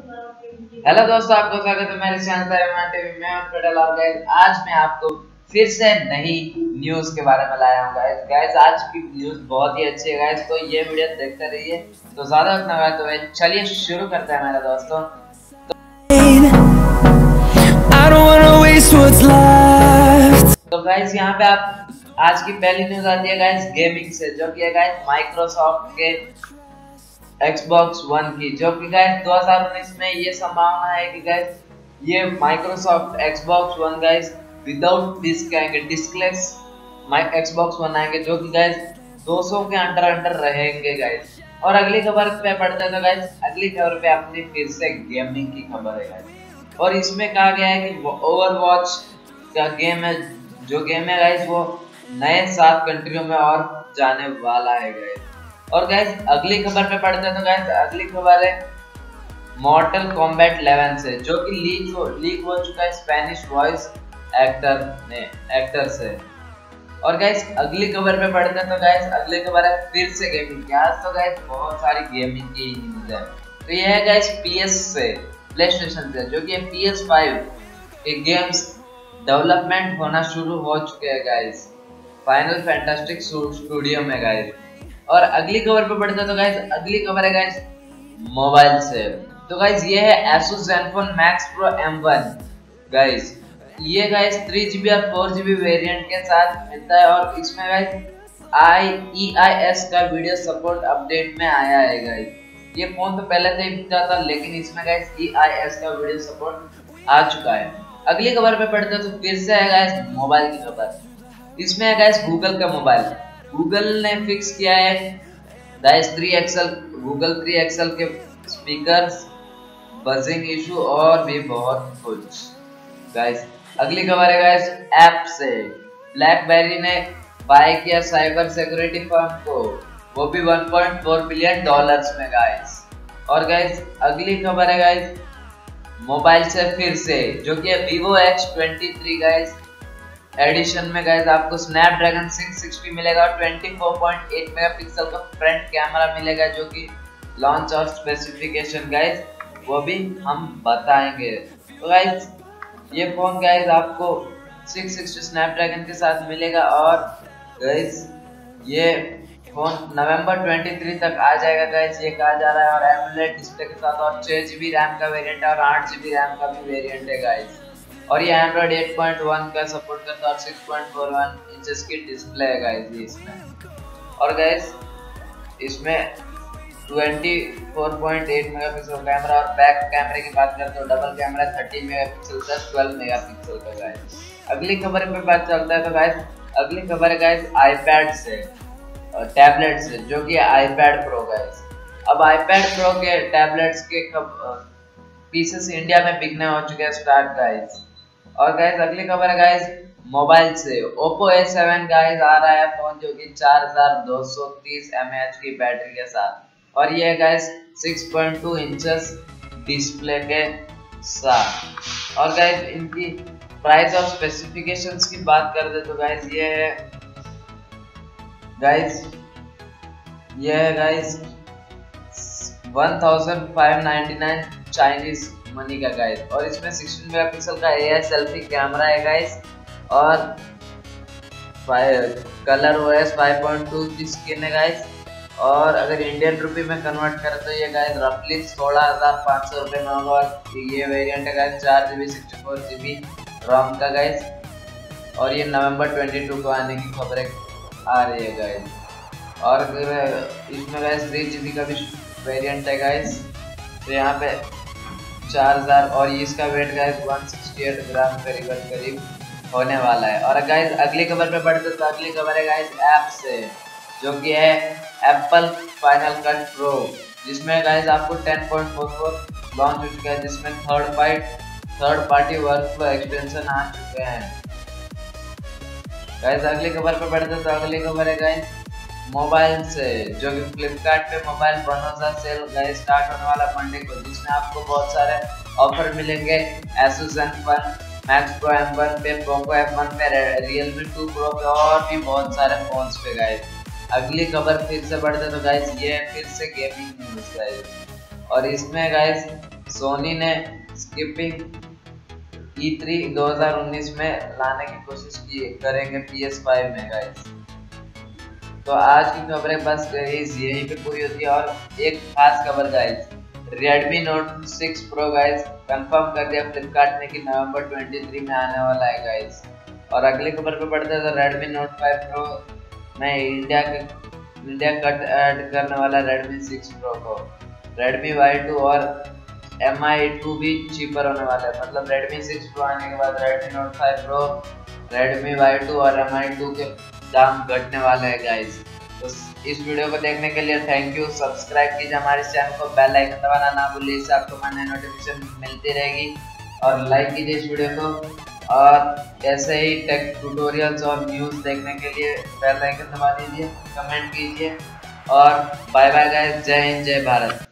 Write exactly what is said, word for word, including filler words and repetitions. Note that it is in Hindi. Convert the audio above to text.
हेलो दोस्तों, आपको स्वागत है मेरे चैनल टीवी में। पटेल और गाइस, आज मैं आपको फिर से नई न्यूज़ के बारे में लाया हूं। गाइस गाइस आज की न्यूज़ बहुत ही अच्छी है गाइस, तो ये वीडियो देखते रहिए। तो ज्यादा वक्त ना तो चलिए शुरू करते हैं मेरे दोस्तों। तो गाइस यहाँ पे आप आज की पहली न्यूज़ आती है गाइस गेमिंग से, जो कि है गाइस माइक्रोसॉफ्ट के Xbox One की, जो कि गाइस दो हज़ार उन्नीस में ये संभावना है कि गाइस ये Microsoft Xbox One guys without disc आएंगे, डिस्कलेस Xbox One आएंगे, जो कि गाइस दो सौ के अंडर अंडर रहेंगे गाइस। और अगली खबर पे पढ़ते हैं तो गाइस अगली खबर पे अपनी फिर से गेमिंग की खबर है गाइस। और इसमें कहा गया है कि ओवरवॉच का गेम है, जो गेम है गाइस वो नए सात कंट्रियों में और जाने वाला है गाइस। और गाइस अगली खबर पे पढ़ते हैं तो गाइस अगली खबर है मॉर्टल कॉम्बैट इलेवन से, जो कि लीक हो लीक हो चुका है स्पेनिश वॉइस एक्टर ने एक्टर से। और गाइस अगली खबर पे पढ़ते हैं तो गाइस अगली खबर है फिर से गेमिंग की। आज तो गाइस बहुत सारी गेमिंग की न्यूज़ है। तो ये है गाइस पीएस से, प्लेस्टेशन से, जो कि पी एस फाइव के गेम्स डेवलपमेंट होना शुरू हो चुके हैं गाइस फाइनल फैंटास्टिक स्टूडियो में गाइस। और अगली खबर पे पढ़ते हैं तो गाइस अगली खबर है गाइस मोबाइल से। तो गाइस ये है asus zenfone max pro M one guys. ये गाइस थ्री जी बी और फोर जी बी वेरिएंट के साथ मिलता है। और इसमें guys I E I S का वीडियो सपोर्ट अपडेट में आया है गाइस। ये फोन तो पहले से ही बिकता था, लेकिन इसमें गाइस ई आई एस का वीडियो सपोर्ट आ चुका है। अगली खबर पे पढ़ते हैं तो फिर से है गाइस मोबाइल की खबर। इसमें है गाइस गूगल का मोबाइल। गूगल ने फिक्स किया है guys three XL Google three XL के स्पीकर्स, बजिंग इशू और भी बहुत कुछ गाइस। अगली खबर है गाइस ऐप से। ब्लैकबेरी ने बाय किया साइबर सिक्योरिटी फर्म को, वो भी one point four billion dollars में गाइस। और गाइस अगली खबर है गाइस मोबाइल से फिर से, जो कि है Vivo X twenty three guys edition में गाइस आपको स्नैपड्रैगन सिक्स सिक्सटी मिलेगा और twenty four point eight megapixel का फ्रंट कैमरा मिलेगा, जो कि लॉन्च और स्पेसिफिकेशन गाइस वो भी हम बताएंगे। तो गाइस ये फोन गाइस आपको सिक्स सिक्सटी स्नैपड्रैगन के साथ मिलेगा। और गाइस ये फोन नवंबर तेईस तक आ जाएगा गाइस, ये कहा जा रहा है। और एमोलेड डिस्प्ले के साथ और छह जीबी रैम का वेरिएंट है और आठ जीबी रैम का भी वेरिएंट है गाइस। और ये एंड्रॉइड एट पॉइंट वन का सपोर्ट करता है और six point four one inches की डिस्प्ले है गाइस ये इसमें। और गाइस इसमें twenty four point eight megapixel camera और बैक कैमरे की बात करते हो double camera thirty megapixel plus twelve megapixel का गाइस। अगली खबर पे बात चलता है तो गाइस अगली खबर है गाइस आईपैड से, टैबलेट से, जो कि आईपैड प्रो गाइस। अब आईपैड प्रो के टैबलेट्स के पीसेस इंडिया में बिकने हो चुके हैं स्टार्ट गाइस। और गाइस अगली खबर है गाइस मोबाइल से। Oppo ए सेवन गाइस आ रहा है फोन, जो कि चार हज़ार दो सौ तीस एम ए एच की बैटरी के साथ। और ये guys six point two inches display के साथ। और गाइस इनकी प्राइस और स्पेसिफिकेशंस की बात कर दे तो गाइस ये है गाइस ये है guys one thousand five ninety nine Chinese money का गाइस। और इसमें सिक्सटीन मेगापिक्सल का एआई सेल्फी कैमरा है गाइस और colour OS five point two की स्किन है गाइस। और अगर इंडियन रुपी में कन्वर्ट करें तो ये गाइस रफली सोलह हजार पाँच सौ रुपये में होगा। और ये वेरिएंट है गाइस चार GB sixty four GB ROM का गाइस। और ये नवंबर बाईस को आने की खबरें आ रही है गाइस। और इसमें गाइस थ्री जीबी का भी वेरिएंट है गाइस। तो यहाँ पे चार हज़ार और इसका वेट गाइस एक सौ अड़सठ ग्राम करीब करीब होने वाला है। और गाइस अगली खबर पे बढ़ते तो अगली खबर है गाइस ऐप से, जो कि है एप्पल फाइनल कट प्रो, जिसमें गाइस आपको ten point four four launch हो चुका है, जिसमें third party third party workflow extension आ चुके हैं गाइस। अगली खबर पे बढ़ते तो अगली खबर है गाइस मोबाइल से, जो कि फ्लिपकार्ट पे mobile bonus sale guys start होने वाला मंडे को, जिसमें आपको बहुत सारे ऑफर मिलेंगे asus zenfone max pro M one पे, पोको एफ वन पे, रियलमी टू प्रो पे और भी बहुत सारे फोन्स पे गाइस। अगली खबर फिर से बढ़ते तो गाइस ये फिर से गेमिंग न्यूज़ गाइस। और इसमें गाइस सोनी ने स्किपिंग ई थ्री दो हज़ार उन्नीस में लाने की कोशिश की करेंगे पी एस फाइव में गाइस। तो आज की खबरें बस गाइस यहीं पे पूरी होती है। और एक खास खबर guys, Redmi Note six Pro guys confirm कर दिया फ्लिपकार्ट ने कि नवंबर तेईस में आने वाला है गाइस। और अगली खबर पे बढ़ते हैं तो Redmi Note फाइव Pro में इंडिया के इंडिया कट ऐड करने वाला Redmi सिक्स Pro को Redmi वाई टू और एम आई टू भी चीपर होने वाला है। मतलब Redmi सिक्स Pro आने के बाद Redmi Note five Pro, Redmi Y two और एम आई टू के दाम घटने वाले हैं गाइस। तो इस वीडियो को देखने के लिए थैंक यू। सब्सक्राइब कीजिए हमारे चैनल को, बेल आइकन दबाना ना भूलिए, इससे आपको नई नोटिफिकेशन मिलती रहेगी। और लाइक कीजिए इस वीडियो को। और ऐसे ही टेक ट्यूटोरियल्स और न्यूज़ देखने के लिए बेल आइकन दबा दीजिए, कमेंट कीजिए। और बाय बाय गाइस, जय हिंद जय भारत।